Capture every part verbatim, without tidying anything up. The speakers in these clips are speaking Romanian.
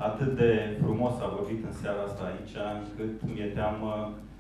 atât de frumos a vorbit în seara asta aici, încât mi-e teamă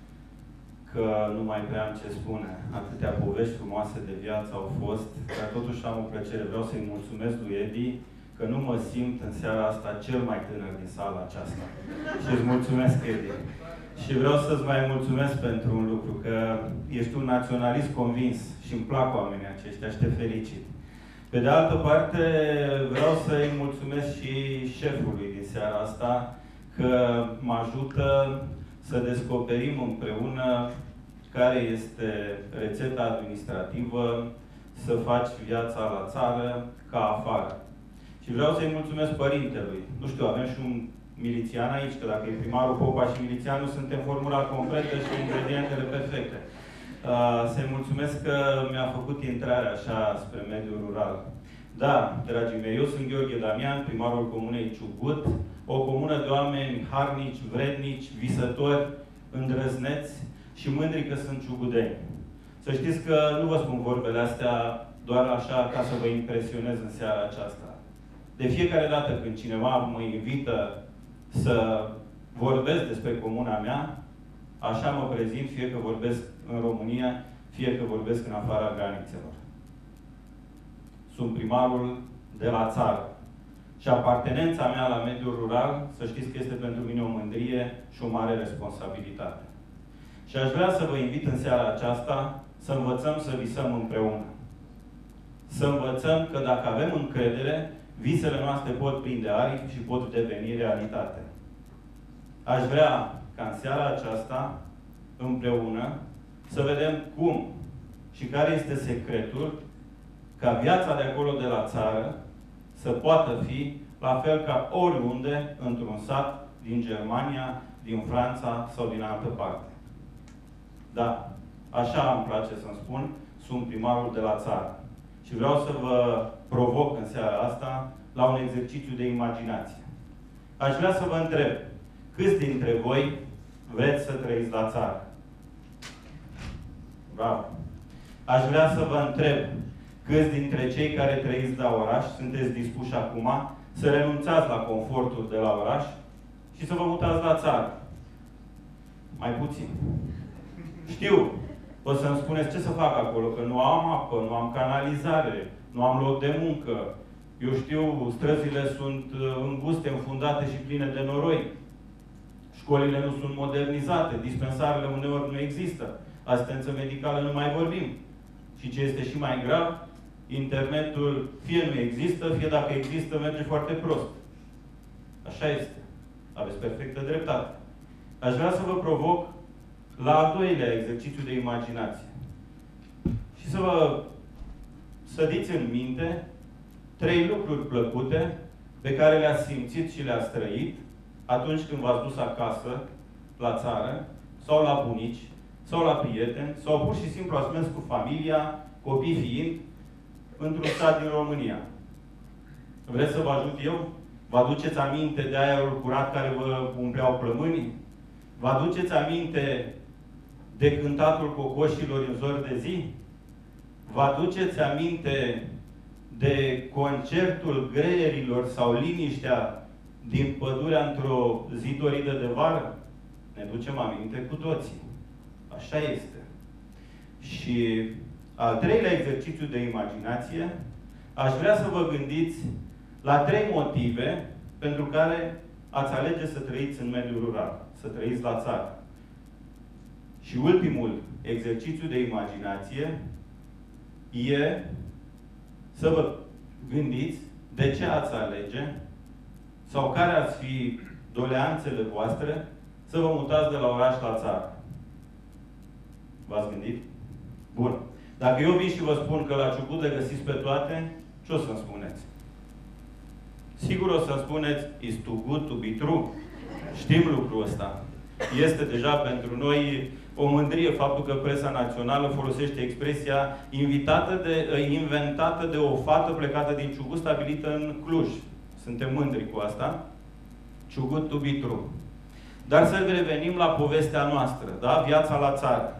că nu mai prea am ce spune. Atâtea povești frumoase de viață au fost, dar totuși am o plăcere. Vreau să-i mulțumesc lui Edi că nu mă simt în seara asta cel mai tânăr din sala aceasta. Și îți mulțumesc, Edi. Și vreau să-ți mai mulțumesc pentru un lucru, că ești un naționalist convins și îmi plac oamenii aceștia și te felicit. Pe de altă parte, vreau să-i mulțumesc și șefului din seara asta, că mă ajută să descoperim împreună care este rețeta administrativă să faci viața la țară ca afară. Și vreau să-i mulțumesc părintelui. Nu știu, avem și un milițian aici, că dacă e primarul Popa și milițianul, suntem formula completă și ingredientele perfecte. Uh, să-i mulțumesc că mi-a făcut intrarea așa spre mediul rural. Da, dragii mei, eu sunt Gheorghe Damian, primarul Comunei Ciugut, o comună de oameni harnici, vrednici, visători, îndrăzneți și mândri că sunt ciugudeni. Să știți că nu vă spun vorbele astea doar așa ca să vă impresionez în seara aceasta. De fiecare dată când cineva mă invită să vorbesc despre comuna mea, așa mă prezint, fie că vorbesc în România, fie că vorbesc în afara granițelor. Sunt primarul de la țară. Și apartenența mea la mediul rural, să știți că este pentru mine o mândrie și o mare responsabilitate. Și aș vrea să vă invit în seara aceasta să învățăm să visăm împreună. Să învățăm că dacă avem încredere, visele noastre pot prinde aripi și pot deveni realitate. Aș vrea ca în seara aceasta, împreună, să vedem cum și care este secretul ca viața de acolo de la țară să poată fi la fel ca oriunde într-un sat din Germania, din Franța sau din altă parte. Da, așa îmi place să-mi spun, sunt primarul de la țară. Și vreau să vă provoc în seara asta la un exercițiu de imaginație. Aș vrea să vă întreb, câți dintre voi vreți să trăiți la țară? Bravo! Aș vrea să vă întreb, câți dintre cei care trăiți la oraș sunteți dispuși acum să renunțați la confortul de la oraș și să vă mutați la țară? Mai puțin. Știu, o să-mi spuneți ce să fac acolo, că nu am apă, nu am canalizare, nu am loc de muncă. Eu știu, străzile sunt înguste, înfundate și pline de noroi. Școlile nu sunt modernizate, dispensarele uneori nu există. Asistență medicală nu mai vorbim. Și ce este și mai grav, internetul fie nu există, fie dacă există, merge foarte prost. Așa este. Aveți perfectă dreptate. Aș vrea să vă provoc la al doilea exercițiu de imaginație. Și să vă sădiți în minte trei lucruri plăcute pe care le-ați simțit și le-ați trăit atunci când v-ați dus acasă, la țară, sau la bunici, sau la prieteni, sau pur și simplu ați mers cu familia, copii fiind, într-un sat din România. Vreți să vă ajut eu? Vă aduceți aminte de aerul curat care vă umpleau plămânii? Vă aduceți aminte de cântatul cocoșilor în zori de zi? Vă aduceți aminte de concertul greierilor sau liniștea din pădurea într-o zi doridă de vară? Ne ducem aminte cu toții. Așa este. Și al treilea exercițiu de imaginație, aș vrea să vă gândiți la trei motive pentru care ați alege să trăiți în mediul rural, să trăiți la țară. Și ultimul exercițiu de imaginație e să vă gândiți de ce ați alege sau care ar fi doleanțele voastre să vă mutați de la oraș la țară. V-ați gândit? Bun. Dacă eu vin și vă spun că la Ciugut le găsiți pe toate, ce o să-mi spuneți? Sigur o să-mi spuneți, is too good to be true. Știm lucrul ăsta. Este deja pentru noi o mândrie faptul că presa națională folosește expresia invitată de, inventată de o fată plecată din Ciugut, stabilită în Cluj. Suntem mândri cu asta. Ciugut to be true. Dar să revenim la povestea noastră, da? Viața la țară.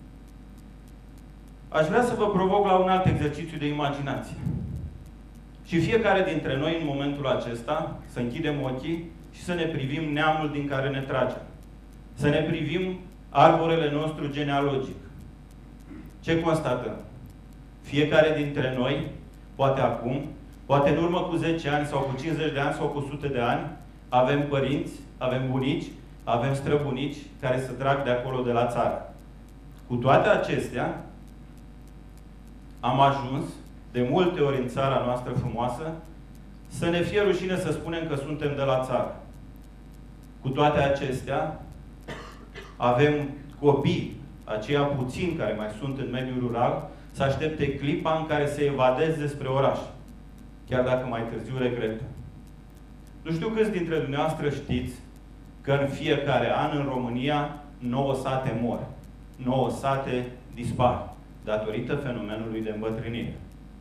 Aș vrea să vă provoc la un alt exercițiu de imaginație. Și fiecare dintre noi, în momentul acesta, să închidem ochii și să ne privim neamul din care ne tragem. Să ne privim arborele nostru genealogic. Ce constatăm? Fiecare dintre noi, poate acum, poate în urmă cu zece ani, sau cu cincizeci de ani, sau cu o sută de ani, avem părinți, avem bunici, avem străbunici care se trag de acolo, de la țară. Cu toate acestea, am ajuns, de multe ori în țara noastră frumoasă, să ne fie rușine să spunem că suntem de la țară. Cu toate acestea, avem copii, aceia puțini care mai sunt în mediul rural, să aștepte clipa în care se evadeze spre oraș. Chiar dacă mai târziu regretă. Nu știu câți dintre dumneavoastră știți că în fiecare an în România nouă sate mor. nouă sate dispar datorită fenomenului de îmbătrânire.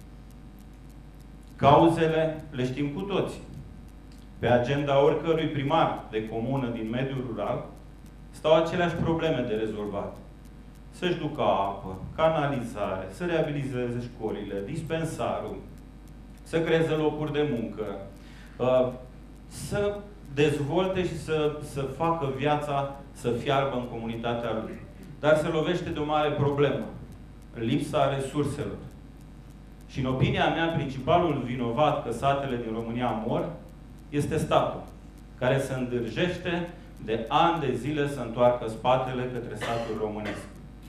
Cauzele le știm cu toții. Pe agenda oricărui primar de comună din mediul rural stau aceleași probleme de rezolvat. Să-și ducă apă, canalizare, să reabilizeze școlile, dispensarul, să creeze locuri de muncă, să dezvolte și să, să facă viața să fiarbă în comunitatea lui. Dar se lovește de o mare problemă. Lipsa resurselor. Și în opinia mea, principalul vinovat că satele din România mor este statul, care se îndârjește de ani de zile să întoarcă spatele către satul românesc.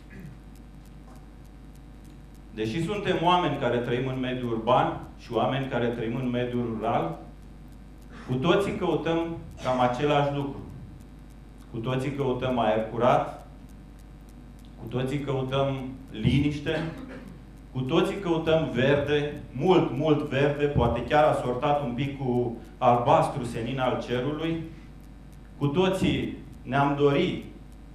Deși suntem oameni care trăim în mediul urban și oameni care trăim în mediul rural, cu toții căutăm cam același lucru. Cu toții căutăm aer curat, cu toții căutăm liniște, cu toții căutăm verde, mult, mult verde, poate chiar asortat un pic cu albastru senin al cerului. Cu toții ne-am dorit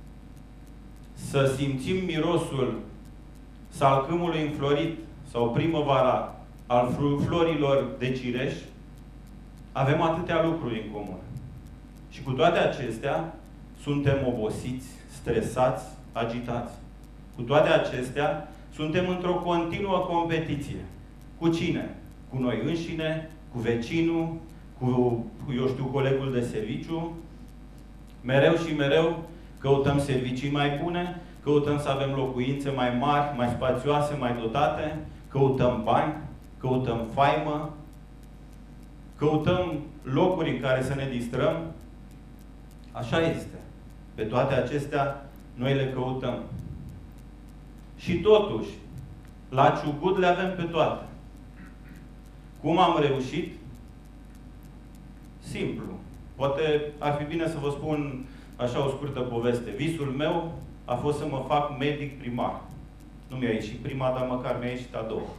să simțim mirosul salcâmului înflorit sau primăvara al florilor de cireș. Avem atâtea lucruri în comun. Și cu toate acestea, suntem obosiți, stresați, agitați. Cu toate acestea, suntem într-o continuă competiție. Cu cine? Cu noi înșine, cu vecinul, cu, cu, eu știu, colegul de serviciu. Mereu și mereu căutăm servicii mai bune, căutăm să avem locuințe mai mari, mai spațioase, mai dotate, căutăm bani, căutăm faimă, căutăm locuri în care să ne distrăm. Așa este. Pe toate acestea, noi le căutăm. Și totuși, la ciugut le avem pe toate. Cum am reușit? Simplu. Poate ar fi bine să vă spun așa o scurtă poveste. Visul meu a fost să mă fac medic primar. Nu mi-a ieșit prima, dar măcar mi-a ieșit a doua.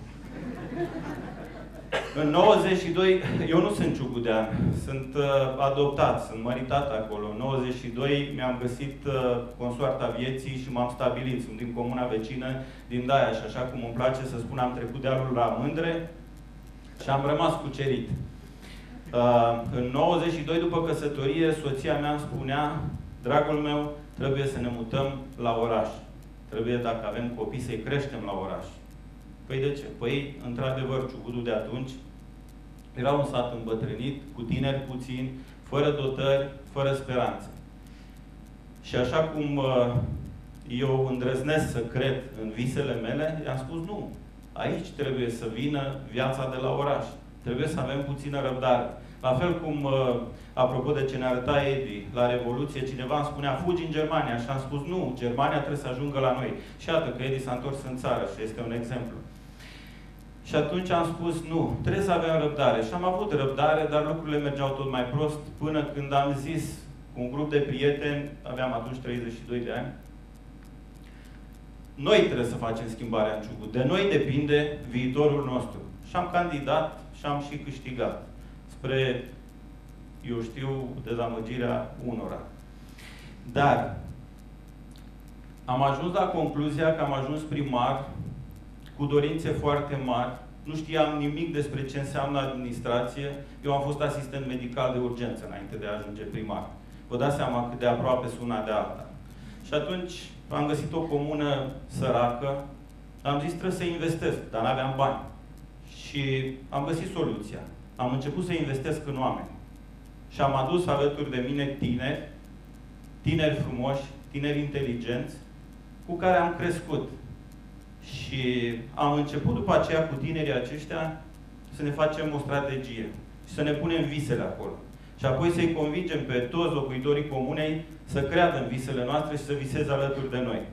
În nouăzeci și doi, eu nu sunt ciugudean, sunt uh, adoptat, sunt măritat acolo. În nouăzeci și doi mi-am găsit uh, consoarta vieții și m-am stabilit. Sunt din comuna vecină, din Daia, și așa cum îmi place să spun, am trecut dealul la Mândre și am rămas cucerit. Uh, în nouăzeci și doi, după căsătorie, soția mea îmi spunea: dragul meu, trebuie să ne mutăm la oraș. Trebuie, dacă avem copii, să-i creștem la oraș. Păi de ce? Păi, într-adevăr, ciugudul de atunci era un sat îmbătrânit, cu tineri puțini, fără dotări, fără speranță. Și așa cum uh, eu îndrăznesc să cred în visele mele, i-am spus nu. Aici trebuie să vină viața de la oraș. Trebuie să avem puțină răbdare. La fel cum, uh, apropo de ce ne arăta Edi, la Revoluție, cineva îmi spunea, fugi în Germania. Și am spus, nu, Germania trebuie să ajungă la noi. Și iată că Edi s-a întors în țară și este un exemplu. Și atunci am spus, nu, trebuie să avem răbdare. Și am avut răbdare, dar lucrurile mergeau tot mai prost, până când am zis cu un grup de prieteni, aveam atunci treizeci și doi de ani, noi trebuie să facem schimbarea în Ciugut. De noi depinde viitorul nostru. Și am candidat și am și câștigat. Spre, eu știu, dezamăgirea unora. Dar am ajuns la concluzia că am ajuns primar cu dorințe foarte mari. Nu știam nimic despre ce înseamnă administrație. Eu am fost asistent medical de urgență înainte de a ajunge primar. Vă dați seama cât de aproape sunt una de alta. Și atunci am găsit o comună săracă. Am zis, trebuie să investesc, dar n-aveam bani. Și am găsit soluția. Am început să investesc în oameni. Și am adus alături de mine tineri, tineri frumoși, tineri inteligenți, cu care am crescut. Și am început după aceea cu tinerii aceștia să ne facem o strategie și să ne punem visele acolo. Și apoi să-i convingem pe toți locuitorii comunei să creadă în visele noastre și să viseze alături de noi.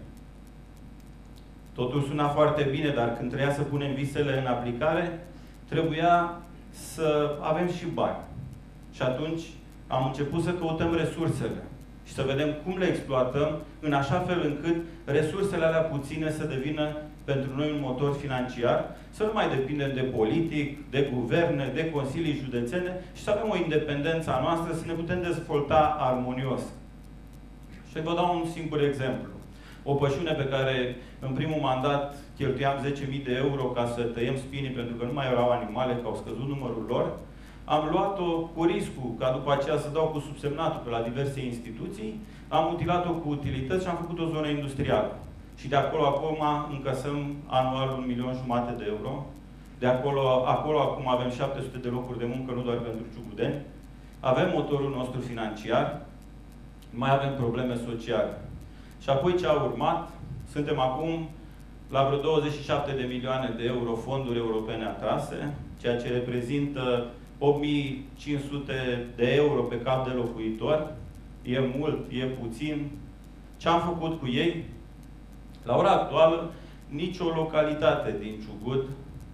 Totul suna foarte bine, dar când trebuia să punem visele în aplicare, trebuia să avem și bani. Și atunci am început să căutăm resursele și să vedem cum le exploatăm în așa fel încât resursele alea puține să devină pentru noi un motor financiar, să nu mai depindem de politic, de guverne, de consilii județene și să avem o independență a noastră, să ne putem dezvolta armonios. Și vă dau un singur exemplu. O pășune pe care în primul mandat cheltuiam zece mii de euro ca să tăiem spinii pentru că nu mai erau animale, că au scăzut numărul lor, am luat-o cu riscul ca după aceea să dau cu subsemnatul pe la diverse instituții, am utilat-o cu utilități și am făcut o zonă industrială. Și de acolo acum încasăm anual un milion jumate de euro. De acolo, acolo acum avem șapte sute de locuri de muncă, nu doar pentru ciugudeni. Avem motorul nostru financiar, mai avem probleme sociale. Și apoi ce a urmat? Suntem acum la vreo douăzeci și șapte de milioane de euro fonduri europene atrase, ceea ce reprezintă opt mii cinci sute de euro pe cap de locuitor. E mult, e puțin. Ce am făcut cu ei? La ora actuală, nicio localitate din Ciugut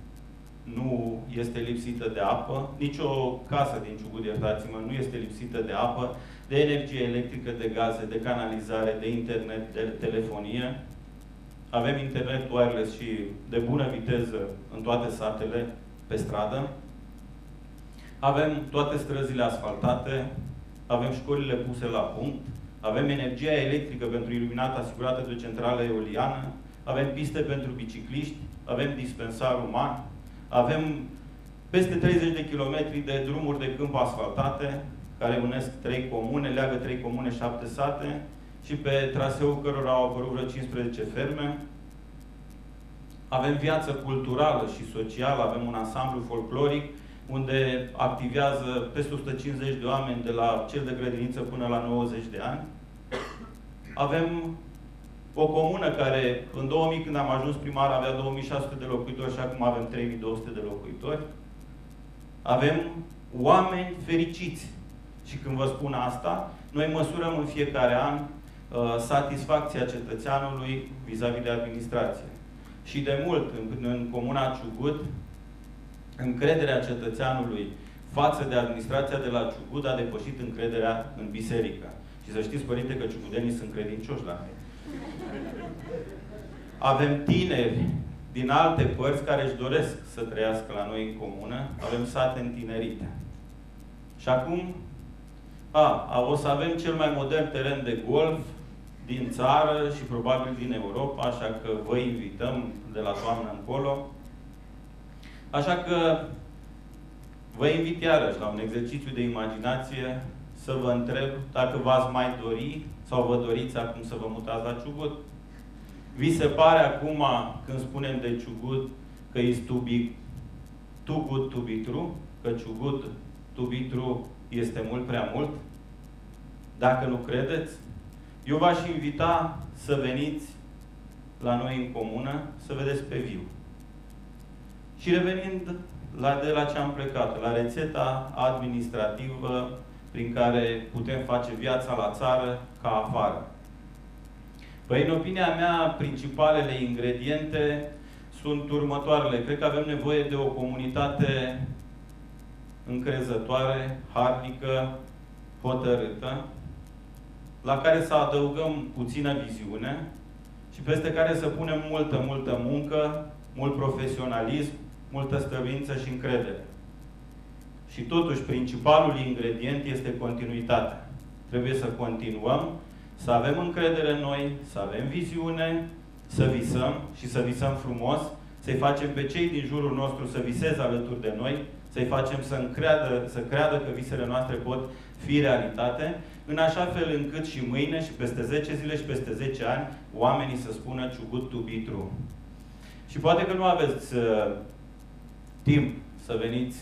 nu este lipsită de apă, nicio casă din Ciugut, iertați-mă, nu este lipsită de apă, de energie electrică, de gaze, de canalizare, de internet, de telefonie. Avem internet wireless și de bună viteză în toate satele pe stradă. Avem toate străzile asfaltate, avem școlile puse la punct, avem energia electrică pentru iluminat asigurată de o centrală eoliană, avem piste pentru bicicliști, avem dispensar uman, avem peste treizeci de kilometri de drumuri de câmp asfaltate, care unesc trei comune, leagă trei comune, șapte sate, și pe traseul cărora au apărut vreo cincisprezece ferme. Avem viață culturală și socială, avem un ansamblu folcloric, unde activează peste o sută cincizeci de oameni, de la cel de grădiniță până la nouăzeci de ani. Avem o comună care, în două mii, când am ajuns primar, avea două mii șase sute de locuitori și acum avem trei mii două sute de locuitori. Avem oameni fericiți. Și când vă spun asta, noi măsurăm în fiecare an uh, satisfacția cetățeanului vis-a-vis de administrație. Și de mult, în, în Comuna Ciugut, încrederea cetățeanului față de administrația de la Ciugut a depășit încrederea în biserică. Și să știți, părinte, că ciugudenii sunt credincioși la noi. Avem tineri din alte părți care își doresc să trăiască la noi în comună. Avem sate întinerite. Și acum, a, o să avem cel mai modern teren de golf din țară și probabil din Europa, așa că vă invităm de la toamnă încolo. Așa că vă invit iarăși la un exercițiu de imaginație să vă întreb dacă v-ați mai dori sau vă doriți acum să vă mutați la Ciugut. Vi se pare acum, când spunem de Ciugut, că e too big, too good to be true? Că Ciugut, to be true, este mult prea mult? Dacă nu credeți, eu v-aș invita să veniți la noi în comună, să vedeți pe viu. Și revenind la, de la ce am plecat, la rețeta administrativă prin care putem face viața la țară ca afară. Păi, în opinia mea, principalele ingrediente sunt următoarele. Cred că avem nevoie de o comunitate încrezătoare, harnică, hotărâtă, la care să adăugăm puțină viziune și peste care să punem multă, multă muncă, mult profesionalism, multă stăruință și încredere. Și totuși, principalul ingredient este continuitatea. Trebuie să continuăm, să avem încredere în noi, să avem viziune, să visăm și să visăm frumos, să-i facem pe cei din jurul nostru să viseze alături de noi, să-i facem să încreadă, să creadă că visele noastre pot fi realitate, în așa fel încât și mâine, și peste zece zile, și peste zece ani, oamenii să spună Ciugut to be true. Și poate că nu aveți uh, timp să veniți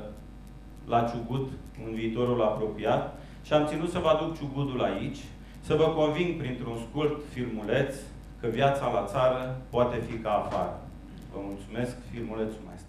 la Ciugut în viitorul apropiat și am ținut să vă aduc Ciugudul aici, să vă conving printr-un scurt filmuleț că viața la țară poate fi ca afară. Vă mulțumesc, filmulețul maestru.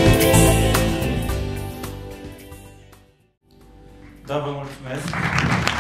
Da, vă mulțumesc.